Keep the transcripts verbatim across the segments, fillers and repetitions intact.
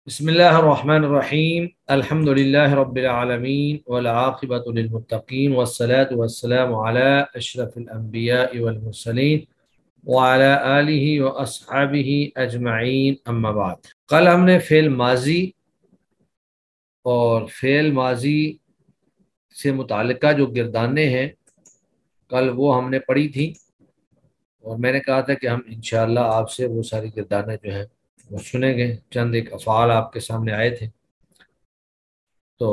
بسم الله الرحمن الرحيم الحمد لله رب العالمين والعاقبة للمتقين والصلاة والسلام على أشرف الأنبياء والمرسلين وعلى آله وأصحابه أجمعين أما بعد. کل ہم نے فعل ماضی اور فعل ماضی سے متعلقہ جو گردانیں ہیں کل وہ ہم نے پڑھی تھی، اور میں نے کہا تھا کہ ہم انشاءاللہ آپ سے وہ ساری گردانیں جو ہیں وہ سنیں گے. چند ایک افعال آپ کے سامنے آئے تھے، تو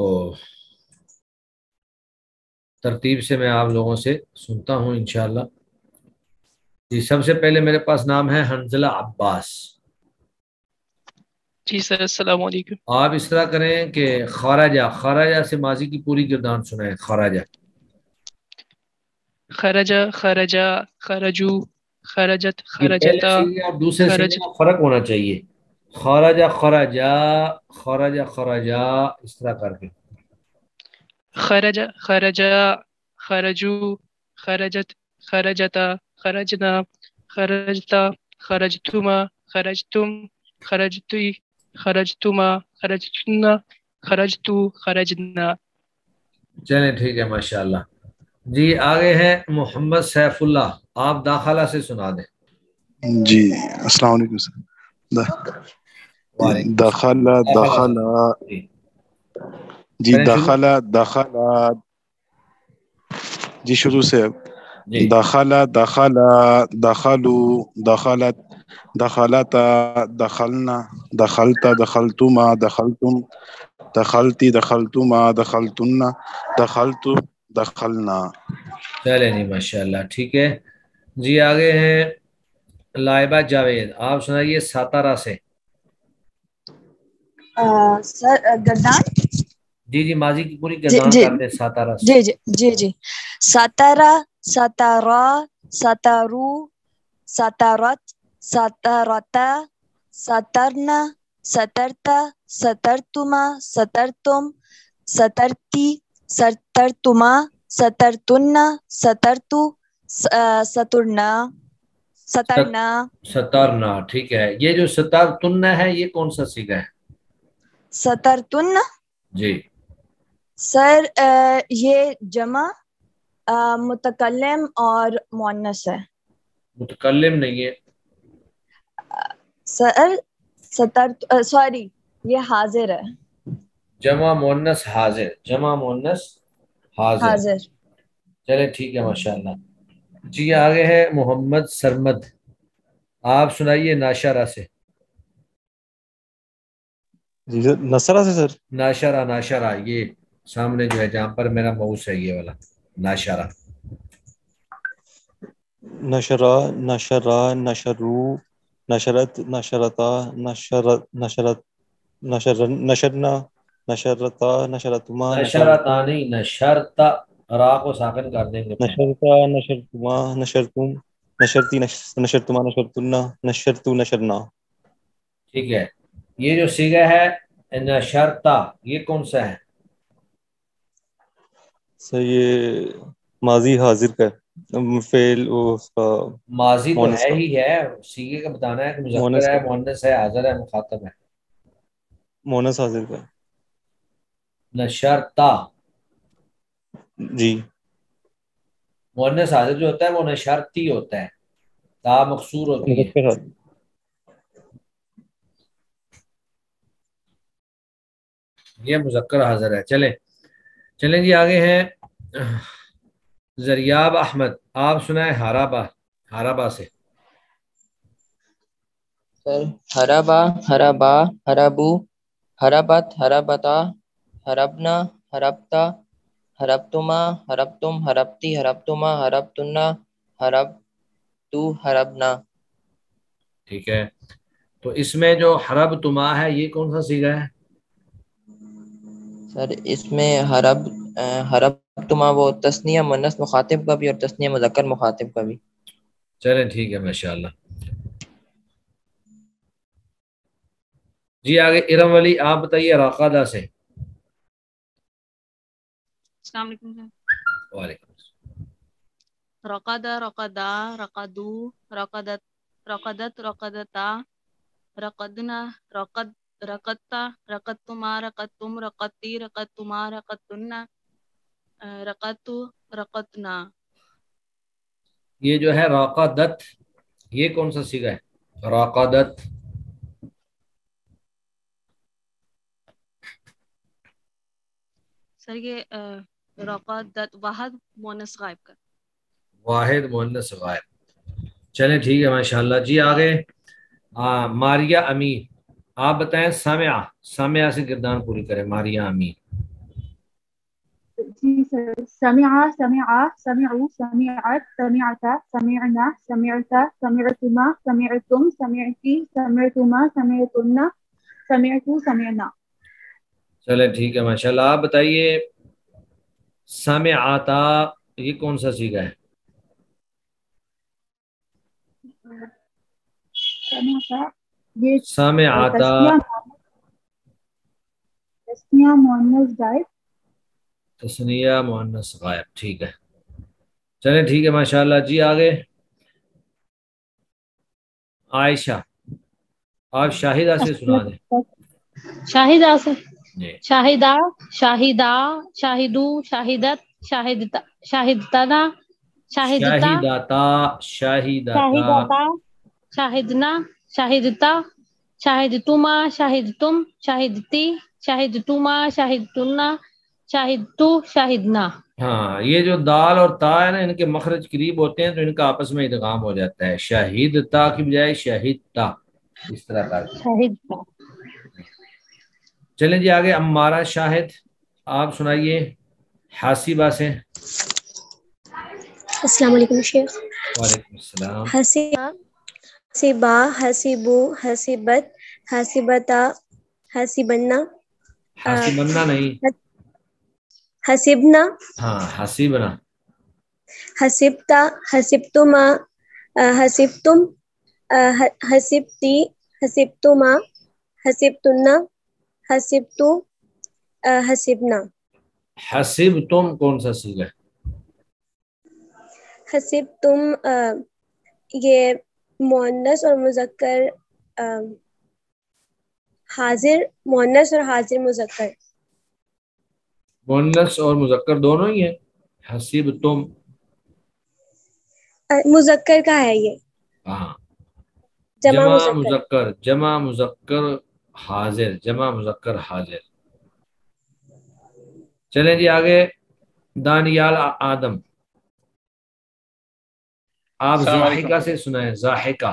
ترتیب سے میں آپ لوگوں سے سنتا ہوں انشاءاللہ. جی، سب سے پہلے میرے پاس نام ہے حنزلہ عباس. جی سر، السلام علیکم. آپ اس طرح کریں کہ خارجہ خارجہ سے ماضی کی پوری گردان سنائیں. خارجہ خرجا خرجا خرجو خرجت یہ پہلے خرجتا سیگے اور دوسرے سیگے خرج میں فرق ہونا چاہیے. خارجہ خرجا خارجہ خرجا اس طرح کر کے. خرج خرجا خرجو خرجت خرجتا خرجنا خرجتا خرجتما خرجتم خرجتی خرجتما خرجتنا خرجتو خرجنا. چلیں ٹھیک ہے، ماشاءاللہ. جی آگے ہیں محمد سیف اللہ، آپ داخلہ سے سنا دیں. جی السلام علیکم سر. وعلیکم دخل السلام. دخل جی جی کریں شروع. دخل دخل جی شروع سے. جی دخل دخل دخلوا دخلت دخلتا دخلنا دخلت دخلتما دخلتم دخلتی دخلتما دخلتن دخلت دخلنا. چلیں جی ماشاءاللہ ٹھیک ہے. جی آگے ہیں لائبہ جاوید، آپ سنائیے ساتارہ سے. سر گردان. جی جی ماضی کی پوری جی گردان جی کر دیں ساتارہ سے. جی جی جی جی ساتارا ساتارا ساتارو ساتارت ساتارتا ساترنا سترتا سترتما سترتم سترتی سترتما سترتن سترتو سترنا سترنا. ستارنا ٹھیک ہے. یہ جو ستارتن ہے یہ کون سا صیغہ ہے؟ سترتن جی سر یہ جمع متکلم اور مؤنث ہے. متکلم نہیں ہے سر ستر سوری یہ حاضر ہے. جمع مؤنث حاضر، جمع مؤنث حاضر. حاضر. چلے ٹھیک ہے ماشاءاللہ. جی آگے ہے محمد سرمد، آپ سنائیے ناشرہ سے. جی سر نصرہ سے سر. ناشرہ ناشرہ یہ سامنے جو ہے جہاں پر میرا مؤس ہے یہ والا ناشرہ. نشرہ نشرہ نشرو نشرت نشرتا نشرت نشرت نشر نشرنا نشرتا نشرتما نشرتا نہیں نشرتا، را کو ساکن کر دیں گے پہلے. نشرتا نشرتما نشرتم نشرتی نشرتما نشرتنا نشرتو نشرنا. ٹھیک ہے. یہ جو صیغہ ہے نشرتا یہ کون سا ہے؟ سر یہ ماضی حاضر کا فعل اس کا ماضی تو مونس ہے کا ہی ہے، صیغے کا بتانا ہے کہ مذکر مونس ہے، کا مؤنث ہے، حاضر ہے، مخاطب ہے. مونس حاضر کا. نشرتا جی مؤنث حاضر جو ہوتا ہے وہ نشرتی ہوتا ہے، تا مقصور ہوتی ہے. مذکر حاضر. یہ مذکر حاضر ہے. چلیں چلیں جی آگے ہیں زریاب احمد، آپ سنائیں ہرابا ہرابا سے. سر ہرابا ہرابا ہرابو ہرابت ہرابتا ہربنا ہربتا ہربتما ہربتم ہربتی ہربتما ہربتنا ہربتو ہربنا. ٹھیک ہے. تو اس میں جو حرب تما ہے یہ کون سا صیغہ ہے؟ سر اس میں حرب حرب تما وہ تثنیہ مؤنث مخاطب کا بھی اور تثنیہ مذکر مخاطب کا بھی. چلیں ٹھیک ہے ماشاءاللہ. جی آگے ارم ولی، آپ بتائیے راقادہ سے. السلام علیکم سر. وعلیکم السلام. رقد رقدا رقدو رقدت رقدت رقدتا رقدنا رقد رقدتا رقدتما رقدتم رقدتی رقدتما رقدتن رقدتو رقدنا. یہ جو ہے راقدت، یہ کون سا صیغہ ہے؟ راقدت سر یہ رقدت واحد مونس غائب کا. واحد مؤنث غائب. چلیں ٹھیک ہے ماشاءاللہ. جی آگے آ, ماریہ امین، آپ بتائیں سامعہ، سامعہ سے گردان پوری کریں. ماریہ امین. جی سر. سمع سمع سمعوا سمعت سمعت سمعنا سمعت سمعتما سمعتم سمعتی سمعتما سمعتن سمعتو سمعنا. چلیں ٹھیک ہے ماشاءاللہ. آپ بتائیے سامعاتا، یہ کون سا صیغہ ہے؟ سمعت یہ سامعاتا تسنیہ مؤنث غائب. تثنیہ مؤنث غائب. ٹھیک ہے چلیں ٹھیک ہے ماشاءاللہ. جی آگے عائشہ، آپ شاہدہ سے سنا دیں. شاہدہ سے جی شاہدہ شاہدہ شاہدو شاہدت شاہدتا شاہدتنا شاہدتا شاہداتا شاہداتا شاہدتا شاہدنا شاہدتا شاہدتما شاہدتم شاہدتی شاہدتما شاہدتن شاہدتو شاہدنا. ہاں یہ جو دال اور تا ہے نا، ان کے مخرج قریب ہوتے ہیں تو ان کا آپس میں ادغام ہو جاتا ہے. شاہدتا کی بجائے شاہدتا اس طرح کا. شاہدتا. چلیں جی آگے امارہ شاہد، آپ سنائیے حاسبہ سے. السلام علیکم شیخ. وعلیکم السلام. حسیبہ حسیبہ حسیبو حسیبت حسیبتا حسیبنا حاسبنا نہیں، حسیبنا ہاں حسیبنا. حسیبتا حسیبتما حسیبتم حسیبتی حسیبتما حسیبتن حسیبتو حسیبنا. حسب تم کون سا صیغہ ہے؟ حسب تم یہ مؤنث اور مذکر حاضر مؤنث اور حاضر مذکر. مؤنث اور مذکر دونوں ہی ہیں. حسب تم مذکر کا ہے یہ. ہاں جمع جمع مذکر. مذکر جمع مذکر حاضر جمع مذکر حاضر. چلیں جی آگے دانیال آدم، آپ السلام ضاحکہ علیکم. سے سنائیں. ضاحکہ.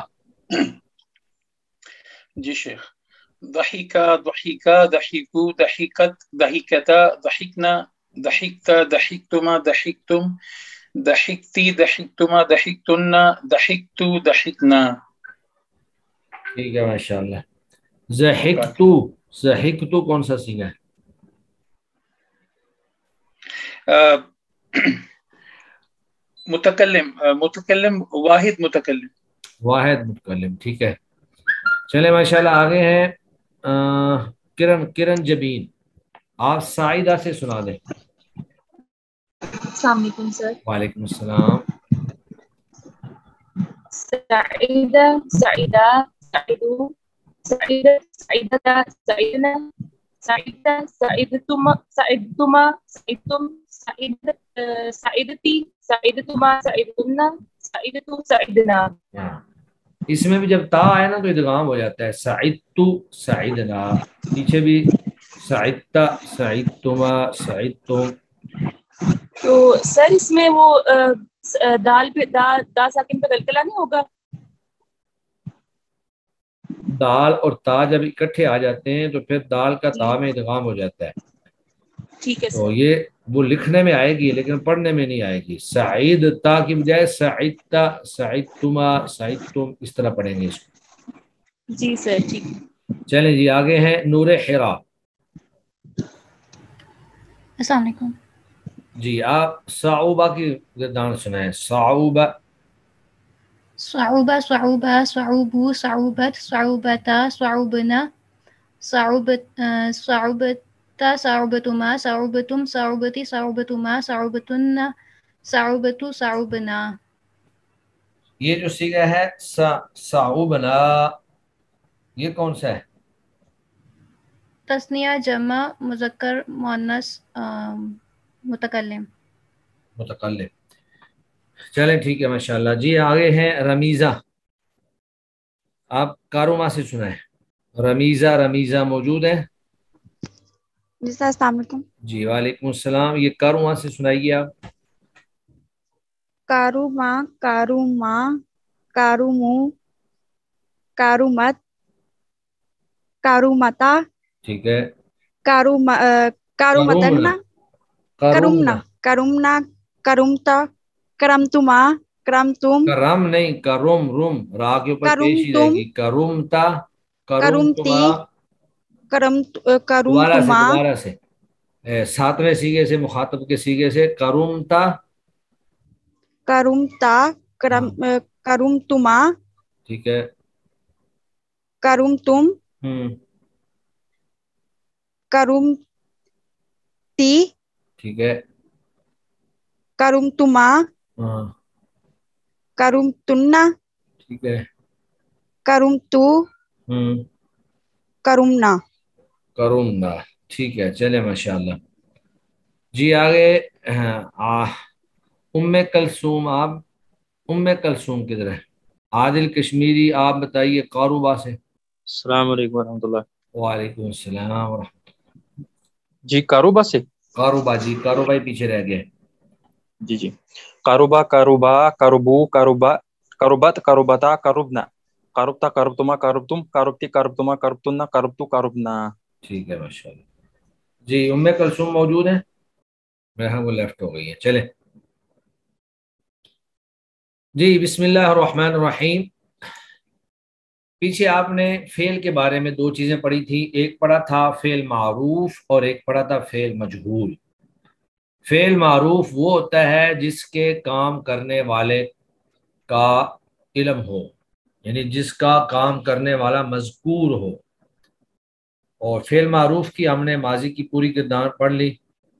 جی شیخ. ضحکا ضحکا ضحکو ضحکت ضحکتا ضحکنا ضحکتا ضحکتما ضحکتم ضحکتی ضحکتما ضحکتن ضحکتو ضحکنا. ٹھیک ہے ماشاءاللہ. ضحکتو ضحکتو کون سا صیغہ ہے؟ متکلم متکلم واحد متکلم. واحد متکلم. ٹھیک ہے چلیں ماشاءاللہ. آگے ہیں کرن کرن جبین، آپ سعیدہ سے سنا دیں. السلام علیکم سر. وعلیکم السلام. سعیدہ سعیدہ سعیدو سعیدت سعیدتا سعیدنا سعیدہ سعیدتما سعیدتما سعیدتم سعیدت سعیدتی سعیدتما سعیدتن سعیدتو سعیدنا. اس میں بھی جب تا آئے نا تو ادغام ہو جاتا ہے. سعیدتو سعیدنا، پیچھے بھی سعیدتا سعیدتما سعیدتم. تو سر اس میں وہ دال پہ دا ساکن پہ کلکلا نہیں ہوگا؟ دال اور تا جب اکٹھے آ جاتے ہیں تو پھر دال کا تا میں ادغام ہو جاتا ہے. ٹھیک ہے سر. تو یہ وہ لکھنے میں آئے گی لیکن پڑھنے میں نہیں آئے گی. سعید تا کی بجائے سعیدتا سعیدتما سعیدتم اس طرح پڑھیں گے اس کو. جی سر ٹھیک. چلیں جی آگے ہیں نور حرا. السلام علیکم. جی آپ صعوبہ کی گردان سنائیں. صعوبہ صعوبہ صعوبہ صعوبو صعوبت صعوبتا صعوبنا صعوبت صعوبتا صعوبتما صعوبتم صعوبتی صعوبتما صعوبتن صعوبتو صعوبنا. یہ جو صیغہ ہے صعوبنا، یہ کون سا ہے؟ تسنیہ جمع مذکر مؤنث متکلم متکلم. چلیں ٹھیک ہے ماشاءاللہ. جی آگے ہیں رمیزہ. آپ کاروما سے سنائیں. رمیزہ رمیزہ موجود ہے؟ جی سر السلام علیکم. جی وعلیکم السلام. یہ کاروما سے سنائیے آپ. کاروما کاروما کارومو کارومت کارومتا ٹھیک ہے. کاروم کارومتنا کرومنا کرومنا کرمتا کرمتما کرمتم کرم نہیں کرم روم را کے اوپر پیش ہی رہے گی. کرمتا کرمتی کرمت کرمتما. دوبارہ سے ساتویں سیگے سے مخاطب کے سیگے سے کرمتا کرمتا کرم کرمتما. ٹھیک ہے. کرمتم ہم کرمتی. ٹھیک ہے. کرمتما ہاں کرمتنا. ٹھیک ہے. کرمتو ہم کرمنا کرمنا. ٹھیک ہے چلے ماشاءاللہ. جی آگے ام کلثوم. آپ ام کلثوم کدھر ہے؟ عادل کشمیری آپ بتائیے قاروبا سے. السلام علیکم ورحمۃ اللہ. وعلیکم السلام ورحمۃ اللہ. جی کاروبا سے. قاروبا. جی قاروبا ہی پیچھے رہ گئے. جی جی قاروبا کاروبا کاروبو کاروبا کاروبت کاروبتا کاروبنا کاروبتا کاروبتما کاروبتم کاروبتی کاروبتما کاروبتنا کاروبتو کاروبنا. ٹھیک ہے ماشاءاللہ. جی ام کلثوم موجود ہیں؟ میں ہاں وہ لیفٹ ہو گئی ہے. چلے جی بسم اللہ الرحمن الرحیم. پیچھے آپ نے فعل کے بارے میں دو چیزیں پڑھی تھی. ایک پڑھا تھا فعل معروف اور ایک پڑھا تھا فعل مجہول. فعل معروف وہ ہوتا ہے جس کے کام کرنے والے کا علم ہو، یعنی جس کا کام کرنے والا مذکور ہو. اور فعل معروف کی ہم نے ماضی کی پوری گردان پڑھ لی.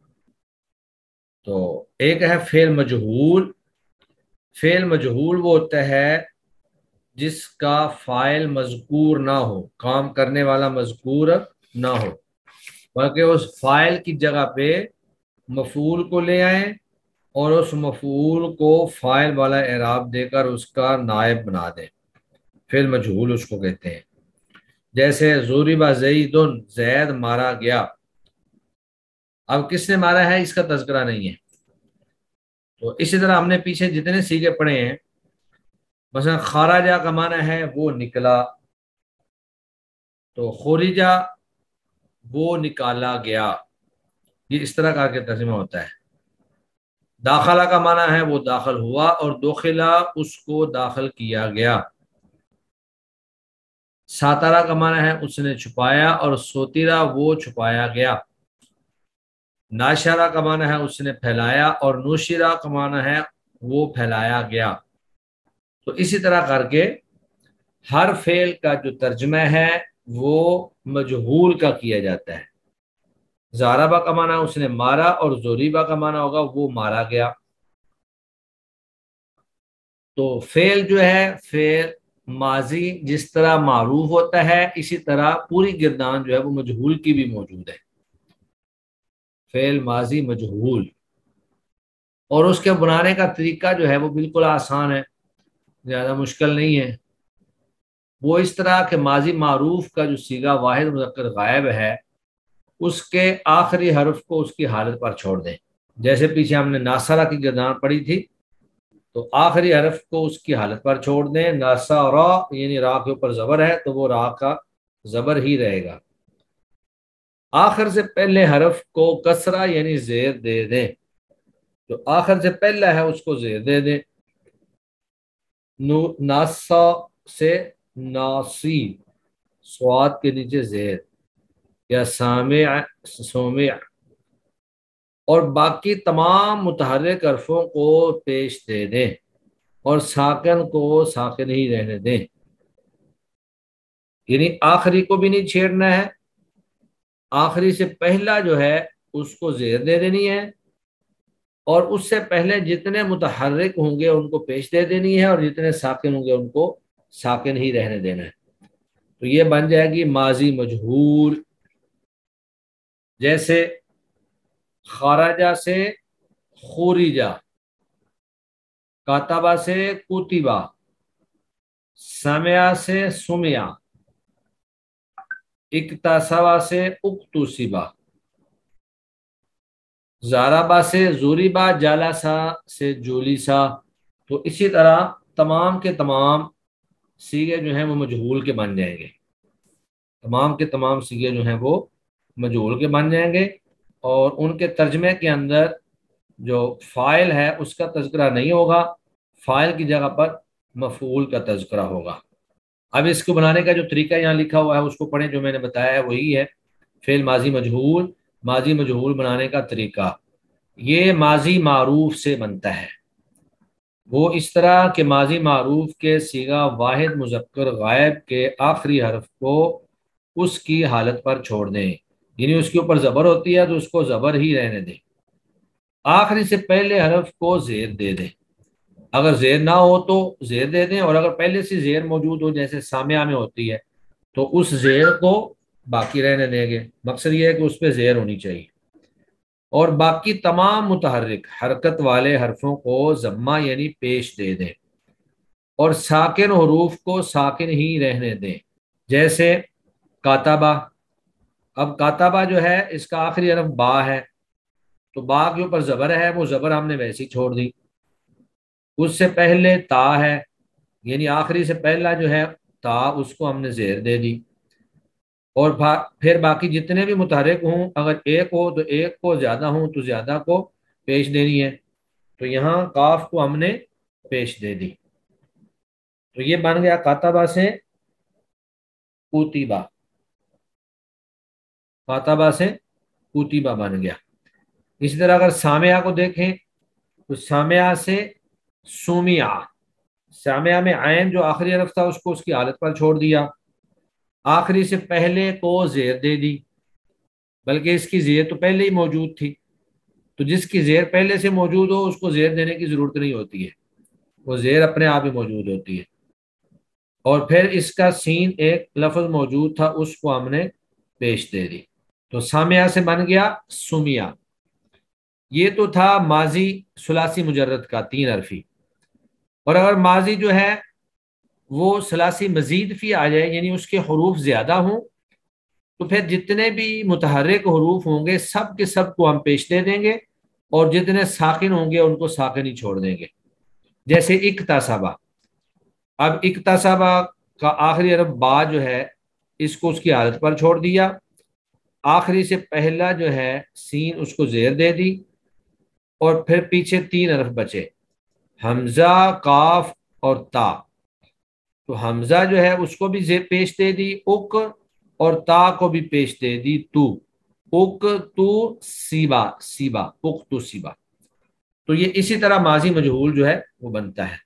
تو ایک ہے فعل مجہول. فعل مجہول وہ ہوتا ہے جس کا فاعل مذکور نہ ہو، کام کرنے والا مذکور نہ ہو، بلکہ اس فاعل کی جگہ پہ مفعول کو لے آئیں اور اس مفعول کو فاعل والا اعراب دے کر اس کا نائب بنا دیں. فعل مجہول اس کو کہتے ہیں. جیسے ضرب زید، زید مارا گیا. اب کس نے مارا ہے اس کا تذکرہ نہیں ہے. تو اسی طرح ہم نے پیچھے جتنے سیغے پڑھے ہیں، مثلا خارجہ کا معنی ہے وہ نکلا، تو خورجہ وہ نکالا گیا. یہ اس طرح کا کے ترجمہ ہوتا ہے. داخلہ کا معنی ہے وہ داخل ہوا، اور دخلا اس کو داخل کیا گیا. ساتارہ کا معنی ہے اس نے چھپایا، اور سوتیرا وہ چھپایا گیا. ناشرہ کا معنی ہے اس نے پھیلایا، اور نوشرہ کا معنی ہے وہ پھیلایا گیا. تو اسی طرح کر کے ہر فعل کا جو ترجمہ ہے وہ مجہول کا کیا جاتا ہے. زاربہ کا معنی اس نے مارا، اور زوریبہ کا معنی ہوگا وہ مارا گیا. تو فعل جو ہے فعل ماضی جس طرح معروف ہوتا ہے، اسی طرح پوری گردان جو ہے وہ مجہول کی بھی موجود ہے. فعل ماضی مجہول، اور اس کے بنانے کا طریقہ جو ہے وہ بالکل آسان ہے، زیادہ مشکل نہیں ہے. وہ اس طرح کہ ماضی معروف کا جو صیغہ واحد مذکر غائب ہے، اس کے آخری حرف کو اس کی حالت پر چھوڑ دیں. جیسے پیچھے ہم نے ناصرہ کی گردان پڑھی تھی، تو آخری حرف کو اس کی حالت پر چھوڑ دیں. ناصرہ یعنی را کے اوپر زبر ہے تو وہ را کا زبر ہی رہے گا. آخر سے پہلے حرف کو کسرہ یعنی زیر دے دیں. جو آخر سے پہلا ہے اس کو زیر دے دیں. ناسا سے ناسی، سواد کے نیچے زیر، یا سامع سومع. اور باقی تمام متحرک حرفوں کو پیش دے دیں، اور ساکن کو ساکن ہی رہنے دیں. یعنی آخری کو بھی نہیں چھیڑنا ہے، آخری سے پہلا جو ہے اس کو زیر دے دینی ہے، اور اس سے پہلے جتنے متحرک ہوں گے ان کو پیش دے دینی ہے، اور جتنے ساکن ہوں گے ان کو ساکن ہی رہنے دینا ہے. تو یہ بن جائے گی ماضی مجہول. جیسے خارجہ سے خوریجا، کاتبہ سے کتبہ، سمعہ سے سمعہ، اکتسبہ سے اکتسبہ، ضربہ سے ضربہ، جلسہ سے جلسہ۔ تو اسی طرح تمام کے تمام صیغے جو ہیں وہ مجہول کے بن جائیں گے، تمام کے تمام صیغے جو ہیں وہ مجہول کے بن جائیں گے، اور ان کے ترجمے کے اندر جو فاعل ہے اس کا تذکرہ نہیں ہوگا، فاعل کی جگہ پر مفعول کا تذکرہ ہوگا۔ اب اس کو بنانے کا جو طریقہ یہاں لکھا ہوا ہے اس کو پڑھیں، جو میں نے بتایا ہے وہی ہے، فعل ماضی مجہول، ماضی مجہول بنانے کا طریقہ۔ یہ ماضی معروف سے بنتا ہے، وہ اس طرح کہ ماضی معروف کے صیغہ واحد مذکر غائب کے آخری حرف کو اس کی حالت پر چھوڑ دیں، یعنی اس کے اوپر زبر ہوتی ہے تو اس کو زبر ہی رہنے دیں، آخری سے پہلے حرف کو زیر دے دیں، اگر زیر نہ ہو تو زیر دے دیں، اور اگر پہلے سے زیر موجود ہو جیسے سامعہ میں ہوتی ہے تو اس زیر کو باقی رہنے دیں گے، مقصد یہ ہے کہ اس پہ زیر ہونی چاہیے، اور باقی تمام متحرک حرکت والے حرفوں کو ضمہ یعنی پیش دے دیں، اور ساکن حروف کو ساکن ہی رہنے دیں، جیسے کاتبہ۔ اب کاتبہ جو ہے اس کا آخری حرف با ہے، تو با کے اوپر زبر ہے، وہ زبر ہم نے ویسی چھوڑ دی، اس سے پہلے تا ہے، یعنی آخری سے پہلا جو ہے تا، اس کو ہم نے زیر دے دی، اور پھر باقی جتنے بھی متحرک ہوں اگر ایک ہو تو ایک کو، زیادہ ہوں تو زیادہ کو پیش دینی ہے، تو یہاں کاف کو ہم نے پیش دے دی، تو یہ بن گیا کاتبہ سے کتبہ، کاتبہ سے کتبہ بن گیا۔ اسی طرح اگر سامعہ کو دیکھیں تو سامعہ سے سمعہ، سامعہ میں عین جو آخری حرف تھا اس کو اس کی حالت پر چھوڑ دیا، آخری سے پہلے کو زیر دے دی، بلکہ اس کی زیر تو پہلے ہی موجود تھی، تو جس کی زیر پہلے سے موجود ہو اس کو زیر دینے کی ضرورت نہیں ہوتی ہے، وہ زیر اپنے آپ ہی موجود ہوتی ہے، اور پھر اس کا سین ایک لفظ موجود تھا اس کو ہم نے پیش دے دی، تو سامعہ سے بن گیا سمعہ۔ یہ تو تھا ماضی ثلاثی مجرد کا تین حرفی، اور اگر ماضی جو ہے وہ ثلاثی مزید فی آ جائے، یعنی اس کے حروف زیادہ ہوں، تو پھر جتنے بھی متحرک حروف ہوں گے سب کے سب کو ہم پیش دے دیں گے، اور جتنے ساکن ہوں گے ان کو ساکن ہی چھوڑ دیں گے، جیسے اکتسبہ۔ اب اکتسبہ کا آخری حرف با جو ہے اس کو اس کی حالت پر چھوڑ دیا، آخری سے پہلا جو ہے سین اس کو زیر دے دی، اور پھر پیچھے تین حرف بچے، حمزہ، کاف اور تا، تو حمزہ جو ہے اس کو بھی زیر پیش دے دی اک، اور تا کو بھی پیش دے دی تو، اک تو سیبا، سیبا اک تو سیبا۔ تو یہ اسی طرح ماضی مجہول جو ہے وہ بنتا ہے۔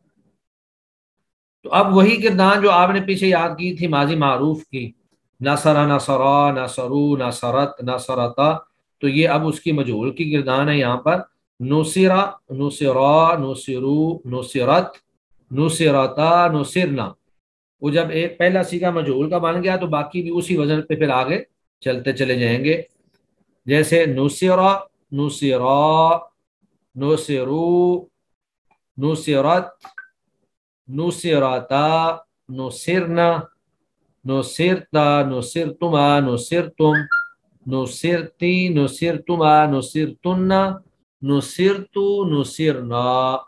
تو اب وہی کردان جو آپ نے پیچھے یاد کی تھی ماضی معروف کی، نصر، نصرا، نصرو، نصرت، نصرتا، تو یہ اب اس کی مجہول کی کردان ہے یہاں پر، نصرا، نصرا، نصرو، نصرت، نصرتا، نصرنا۔ وہ جب ایک پہلا صیغہ مجہول کا بن گیا تو باقی بھی اسی وزن پہ پھر آگے چلتے چلے جائیں گے، جیسے نصرا، نصرا، نصرو، نصرت، نصرتا، نصرنا، نصرتا، نصرتما، نصرتم، نصرتی، نصرتما، نصرتن، نصرتو، نصرنا۔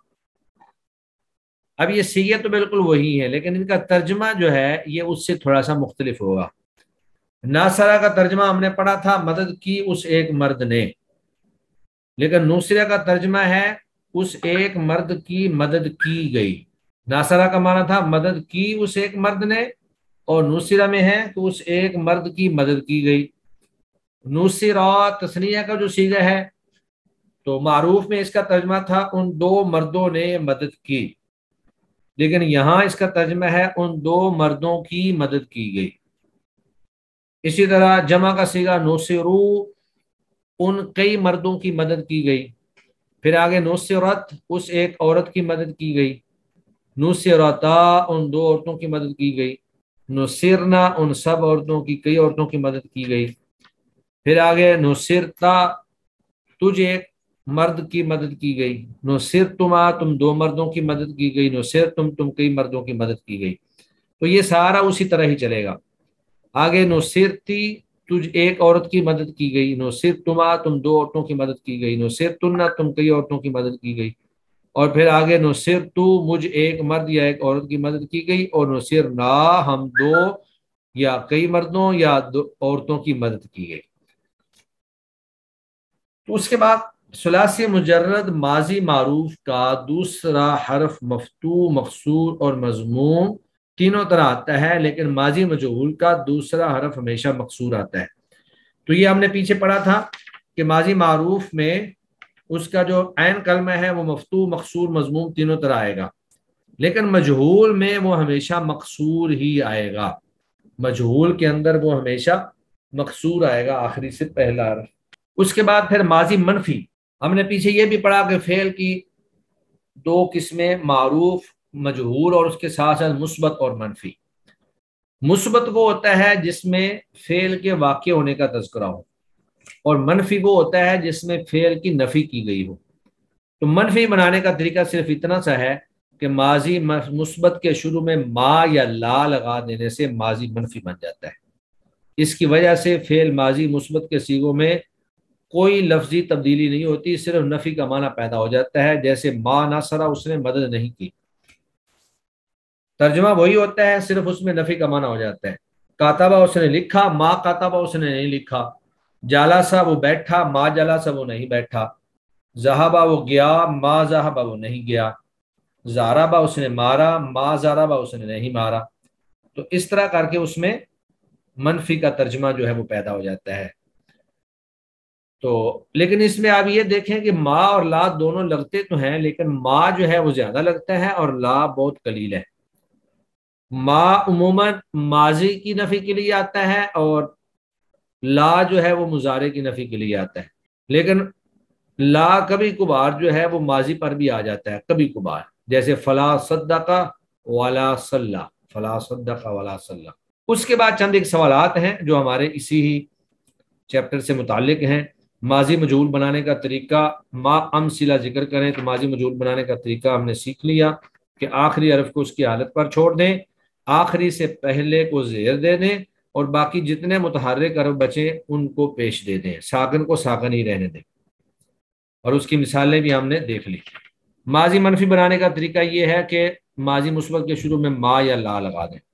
اب یہ صیغے تو بالکل وہی ہیں، لیکن ان کا ترجمہ جو ہے یہ اس سے تھوڑا سا مختلف ہوگا۔ ناصرہ کا ترجمہ ہم نے پڑھا تھا مدد کی اس ایک مرد نے، لیکن نصرہ کا ترجمہ ہے اس ایک مرد کی مدد کی گئی۔ ناصرہ کا معنی تھا مدد کی اس ایک مرد نے، اور نصرہ میں ہے تو اس ایک مرد کی مدد کی گئی۔ نصرہ تثنیہ کا جو صیغہ ہے تو معروف میں اس کا ترجمہ تھا ان دو مردوں نے مدد کی، لیکن یہاں اس کا ترجمہ ہے ان دو مردوں کی مدد کی گئی۔ اسی طرح جمع کا صیغہ نصرو، ان کئی مردوں کی مدد کی گئی، پھر آگے نصرت، اس ایک عورت کی مدد کی گئی، نصرتا، ان دو عورتوں کی مدد کی گئی، نصرنا، ان سب عورتوں کی کئی عورتوں کی مدد کی گئی۔ پھر آگے نصرتا تجھے ایک مرد کی مدد کی گئی، نصرتما تم دو مردوں کی مدد کی گئی، نصرتم تم کئی مردوں کی مدد کی گئی. تو یہ سارا اسی طرح ہی چلے گا. آگے نصرتی تجھ ایک عورت کی مدد کی گئی، نصرتما تم دو عورتوں کی مدد کی گئی، نصرتن تم کئی عورتوں کی مدد کی گئی. اور پھر آگے نصرتو مجھ ایک مرد یا ایک عورت کی مدد کی گئی، اور نصرنا ہم دو یا کئی مردوں یا دو عورتوں کی مدد کی گئی. تو اس کے بعد ثلاثی مجرد ماضی معروف کا دوسرا حرف مفتوح، مقصور اور مضموم تینوں طرح آتا ہے، لیکن ماضی مجہول کا دوسرا حرف ہمیشہ مقصور آتا ہے. تو یہ ہم نے پیچھے پڑھا تھا کہ ماضی معروف میں اس کا جو عین کلمہ ہے وہ مفتوح، مقصور، مضموم تینوں طرح آئے گا، لیکن مجہول میں وہ ہمیشہ مقصور ہی آئے گا. مجہول کے اندر وہ ہمیشہ مقصور آئے گا، آخری سے پہلا حرف. اس کے بعد پھر ماضی منفی، ہم نے پیچھے یہ بھی پڑھا کہ فعل کی دو قسمیں، معروف، مجہول، اور اس کے ساتھ ساتھ مثبت اور منفی. مثبت وہ ہوتا ہے جس میں فعل کے واقع ہونے کا تذکرہ ہو، اور منفی وہ ہوتا ہے جس میں فعل کی نفی کی گئی ہو. تو منفی بنانے کا طریقہ صرف اتنا سا ہے کہ ماضی مثبت کے شروع میں ما یا لا لگا دینے سے ماضی منفی بن جاتا ہے. اس کی وجہ سے فعل ماضی مثبت کے صیغوں میں کوئی لفظی تبدیلی نہیں ہوتی، صرف نفی کا معنی پیدا ہو جاتا ہے، جیسے ما نصرہ اس نے مدد نہیں کی. ترجمہ وہی ہوتا ہے، صرف اس میں نفی کا معنی ہو جاتا ہے. کاتبہ اس نے لکھا، ما کاتبہ اس نے نہیں لکھا. جالسہ وہ بیٹھا، ما جالسہ وہ نہیں بیٹھا. ذہبہ وہ گیا، ما ذہبہ وہ نہیں گیا. زاربہ اس نے مارا، ما زاربہ اس نے نہیں مارا. تو اس طرح کر کے اس میں منفی کا ترجمہ جو ہے وہ پیدا ہو جاتا ہے. تو لیکن اس میں آپ یہ دیکھیں کہ ما اور لا دونوں لگتے تو ہیں، لیکن ما جو ہے وہ زیادہ لگتا ہے اور لا بہت قلیل ہے. ما عموماً ماضی کی نفی کے لیے آتا ہے، اور لا جو ہے وہ مضارع کی نفی کے لیے آتا ہے. لیکن لا کبھی کبھار جو ہے وہ ماضی پر بھی آ جاتا ہے، کبھی کبھار، جیسے فلا صدق ولا صلی، فلا صدق ولا صلی. اس کے بعد چند ایک سوالات ہیں جو ہمارے اسی ہی چیپٹر سے متعلق ہیں. ماضی مجہول بنانے کا طریقہ، ما امثلہ ذکر کریں تو ماضی مجہول بنانے کا طریقہ ہم نے سیکھ لیا کہ آخری حرف کو اس کی حالت پر چھوڑ دیں، آخری سے پہلے کو زیر دے دیں، اور باقی جتنے متحرک حرف بچیں ان کو پیش دے دیں، ساکن کو ساکن ہی رہنے دیں. اور اس کی مثالیں بھی ہم نے دیکھ لی. ماضی منفی بنانے کا طریقہ یہ ہے کہ ماضی مثبت کے شروع میں ما یا لا لگا دیں.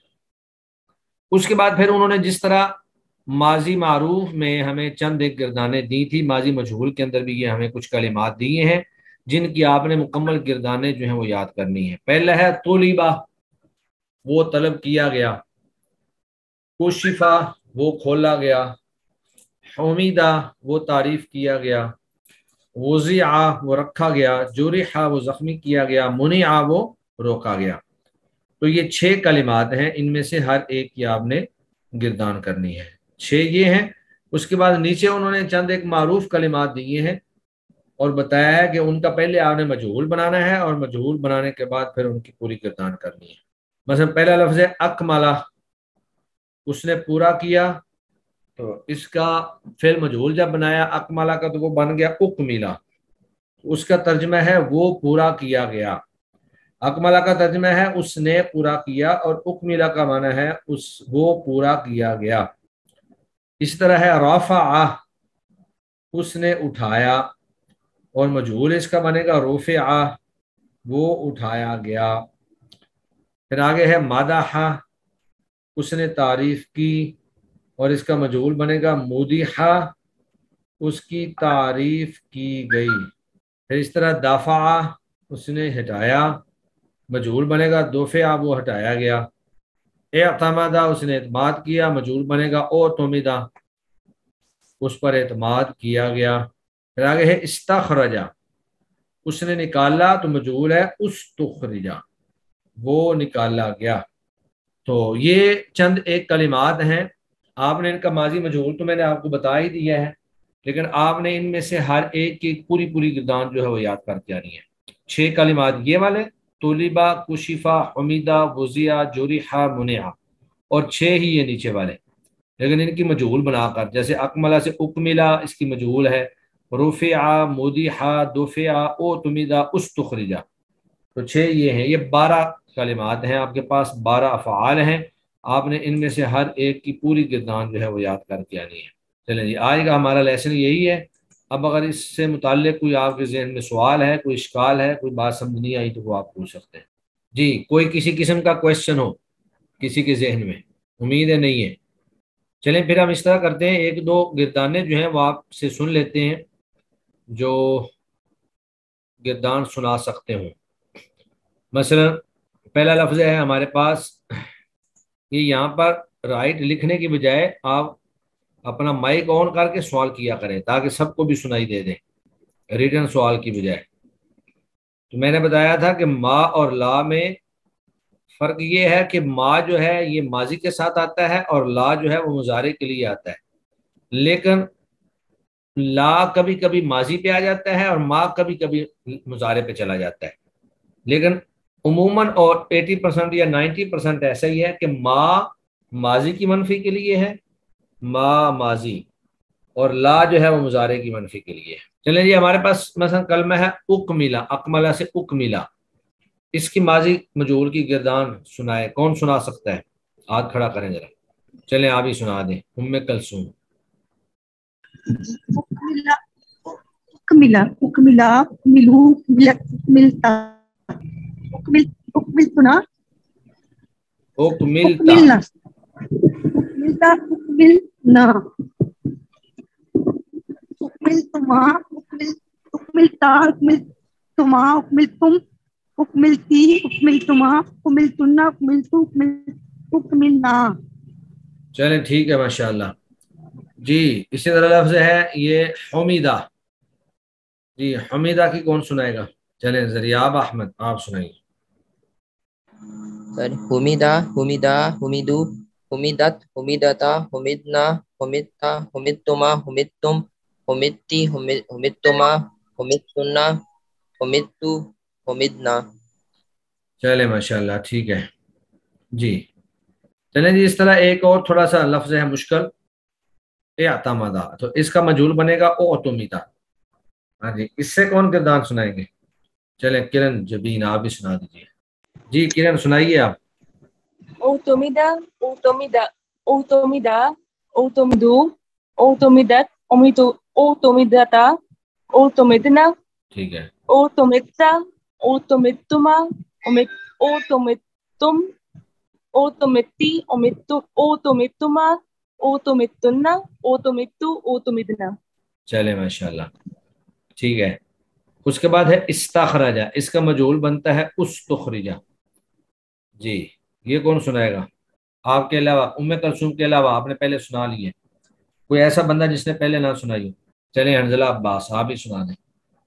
اس کے بعد پھر انہوں نے جس طرح ماضی معروف میں ہمیں چند ایک گردانیں دی تھی، ماضی مجہول کے اندر بھی یہ ہمیں کچھ کلمات دیے ہیں جن کی آپ نے مکمل گردانیں جو ہیں وہ یاد کرنی ہیں. پہلا ہے طلبہ، وہ طلب کیا گیا. کشفہ وہ کھولا گیا. حمیدہ وہ تعریف کیا گیا. وضع وہ رکھا گیا. جرح وہ زخمی کیا گیا. منع وہ روکا گیا. تو یہ چھ کلمات ہیں، ان میں سے ہر ایک کی آپ نے گردان کرنی ہے. چھ یہ ہیں. اس کے بعد نیچے انہوں نے چند ایک معروف کلمات دیے ہیں اور بتایا ہے کہ ان کا پہلے آپ نے مجہول بنانا ہے، اور مجہول بنانے کے بعد پھر ان کی پوری گردان کرنی ہے. مثلا پہلا لفظ ہے اکملہ، اس نے پورا کیا. تو اس کا فعل مجہول جب بنایا اکملہ کا تو وہ بن گیا اکملہ. اس کا ترجمہ ہے وہ پورا کیا گیا. اکملہ کا ترجمہ ہے اس نے پورا کیا، اور اکملہ کا معنی ہے اس وہ پورا کیا گیا. اس طرح ہے رفع، اس نے اٹھایا، اور مجہول اس کا بنے گا رفع، وہ اٹھایا گیا. پھر آگے ہے مدح، اس نے تعریف کی، اور اس کا مجہول بنے گا مدح، اس کی تعریف کی گئی. پھر اس طرح دفع، اس نے ہٹایا، مجہول بنے گا دفع، وہ ہٹایا گیا. اعتمدہ، اس نے اعتماد کیا، مجہول بنے گا اعتمدہ، اس پر اعتماد کیا گیا. پھر آگے ہے استخرجہ، اس نے نکالا، تو مجہول ہے استخرجہ، وہ نکالا گیا. تو یہ چند ایک کلمات ہیں. آپ نے ان کا ماضی مجہول تو میں نے آپ کو بتا ہی دیا ہے، لیکن آپ نے ان میں سے ہر ایک کی پوری پوری گردان جو ہے وہ یاد کر کے آنی ہے. چھ کلمات یہ والے، طلبہ، کشفہ، حمیدہ، وضع، جرح، منع، اور چھ ہی یہ نیچے والے. لیکن ان کی مجہول بنا کر، جیسے اکملہ سے اکملہ اس کی مجہول ہے، رفع، مدیحہ، دفع، اوتمدہ، استخرجہ، تو چھ یہ ہیں، یہ بارہ کلمات ہیں آپ کے پاس، بارہ افعال ہیں، آپ نے ان میں سے ہر ایک کی پوری گردان جو ہے وہ یاد کر کے آنی ہے۔ چلیں جی، آج کا ہمارا لیسن یہی ہے۔ اب اگر اس سے متعلق کوئی آپ کے ذہن میں سوال ہے، کوئی اشکال ہے، کوئی بات سمجھ نہیں آئی تو وہ آپ پوچھ سکتے ہیں۔ جی، کوئی کسی قسم کا کویشچن ہو کسی کے ذہن میں؟ امید ہے نہیں ہے۔ چلیں پھر ہم اس طرح کرتے ہیں، ایک دو گردانے جو ہیں وہ آپ سے سن لیتے ہیں جو گردان سنا سکتے ہوں۔ مثلا پہلا لفظ ہے ہمارے پاس، یہ یہاں پر رائٹ لکھنے کی بجائے آپ اپنا مائک آن کر کے سوال کیا کریں تاکہ سب کو بھی سنائی دے دیں، ریٹن سوال کی بجائے۔ تو میں نے بتایا تھا کہ ما اور لا میں فرق یہ ہے کہ ما جو ہے یہ ماضی کے ساتھ آتا ہے اور لا جو ہے وہ مضارع کے لیے آتا ہے، لیکن لا کبھی کبھی ماضی پہ آ جاتا ہے اور ما کبھی کبھی مضارع پہ چلا جاتا ہے، لیکن عموماً اور ایٹی پرسینٹ یا نائنٹی پرسینٹ ایسا ہی ہے کہ ما ماضی کی منفی کے لیے ہے، ما ماضی، اور لا جو ہے وہ مضارع کی منفی کے لیے ہے۔ چلیں جی، ہمارے پاس مثلا کلمہ ہے اکملا، اکملہ سے اکملا، اس کی ماضی مجہول کی گردان سنائے، کون سنا سکتا ہے؟ ہاتھ کھڑا کریں ذرا، چلیں آپ ہی سنا دیں۔ ام کلثوم۔ اکملا اکملا اکملا اکملو اکملتا اکمل اکملتنا اکملتا اکملنا اکملتا اکملنا اکملتما اکمل اکملتا اکملتما اکملتم اکملتی اکملتما اکملتنا اکملتو اکملنا۔ چلیں ٹھیک ہے، ماشاءاللہ۔ جی، اسی طرح لفظ ہے یہ حمیدہ۔ جی، حمیدہ کی کون سنائے گا؟ چلیں زریاب احمد آپ سنائیے۔ حمیدہ حمیدہ حمیدو حمیدت حمیدتا حمیدنا حمیدتا حمیدتما حمیدتم حمیدتی حمیدتما حمیدتنا حمیدتو حمیدنا۔ چلیں ماشاءاللہ ٹھیک ہے جی۔ چلیں جی، اس طرح ایک اور تھوڑا سا لفظ ہے مشکل، اعتمدہ، تو اس کا مجہول بنے گا اعتمدہ۔ ہاں جی، اس سے کون گردان سنائیں گے؟ چلیں کرن جبین آپ بھی سنا دیجیے۔ جی کرن سنائیے آپ۔ اوتومیدا اوتومیدا اوتومیدا اوتومیدو اوتومیدت اومیدو اوتومیدتا اوتومیدنا ٹھیک ہے، اوتومیدتا اوتومیدتما اوتومیدتم اوتومیدتی اومیدتو اوتومیدتما اوتومیدتنا اوتومیدتو اوتومیدنا۔ چلے ماشاءاللہ ٹھیک ہے۔ اس کے بعد ہے استخرجہ، اس کا مجہول بنتا ہے استخرجہ۔ جی، یہ کون سنائے گا آپ کے علاوہ؟ ام کلثوم کے علاوہ آپ نے پہلے سنا لیے، کوئی ایسا بندہ جس نے پہلے نہ سنائی؟ چلیں حنزلہ عباس آپ ہی سنا دیں۔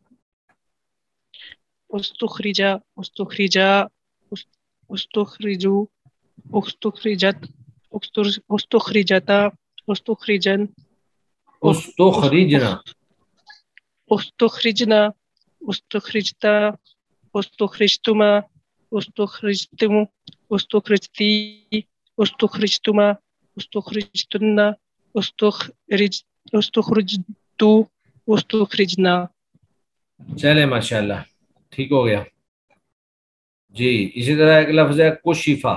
استخرجہ استخرجہ استخرجو استخرجت استخرجتا استخرجن استخرجنا استخرجنا استخرجتا استخرجتما استخرجتم استخرجتی استخرجتما استخرجتنا استخرج استخرجتو استخرجنا۔ چلے ماشاءاللہ ٹھیک ہو گیا جی۔ اسی طرح ایک لفظ ہے کشفہ،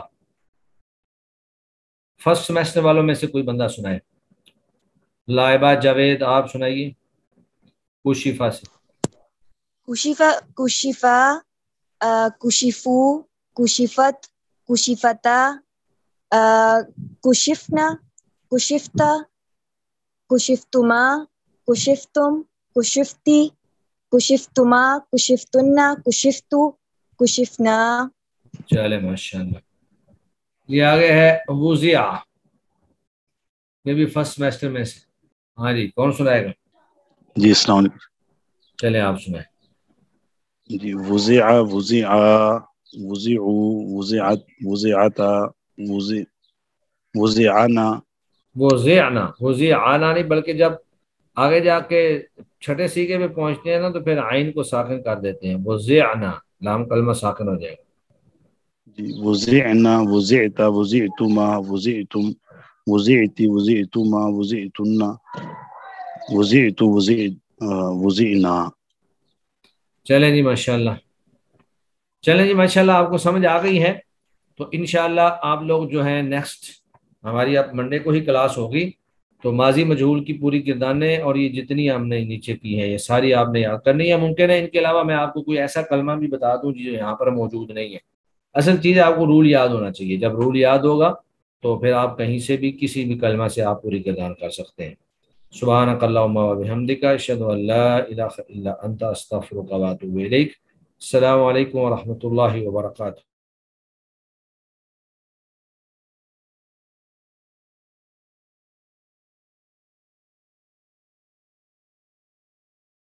فرسٹ سیمیسٹر والوں میں سے کوئی بندہ سنائے؟ لائبہ جاوید آپ سنائیے کشفہ سے۔ کشفہ کشفہ کشفو کشفت کشفتا کشفنا کشفتا کشفتما کشفتم کشفتی کشفتما کشفتنا کشفتو کشفنا۔ چلے ماشاءاللہ۔ یہ آگے ہے وضع، یہ بھی فرسٹ سیمیسٹر میں سے۔ ہاں جی، کون سنائے گا؟ جی السلام علیکم۔ چلے آپ سنائیں۔ جی، وضع وضع وضعوا وضعت وضعتا وضع وضعنا وضعنا وضعنا نہیں بلکہ جب آگے جا کے چھٹے سیغے پہ پہنچتے ہیں نا تو پھر عین کو ساکن کر دیتے ہیں، وضعنا لام کلمہ ساکن ہو جائے گا۔ جی، وضعنا وضعتا وضعتما وضعتم وزعتی وزعتما وزعتن وزعت وزعت وزعنا. چلیں جی ماشاءاللہ، چلیں جی ماشاءاللہ آپ کو سمجھ آ گئی ہے. تو انشاءاللہ آپ لوگ جو ہیں نیکسٹ ہماری اب منڈے کو ہی کلاس ہوگی، تو ماضی مجہول کی پوری گردانیں اور یہ جتنی ہم نے نیچے کی ہیں یہ ساری آپ نے یاد کرنی ہے. ممکن ہے ان کے علاوہ میں آپ کو کوئی ایسا کلمہ بھی بتا دوں جو یہاں پر موجود نہیں ہے. اصل چیز آپ کو رول یاد ہونا چاہیے. جب رول یاد ہوگا تو پھر آپ کہیں سے بھی کسی بھی کلمہ سے آپ پوری گردان کر سکتے ہیں. سبحانک اللہم و بحمدک اشہد ان لا الہ الا انت استغفرک و اتوب الیک. السلام علیکم ورحمۃ اللہ وبرکاتہ.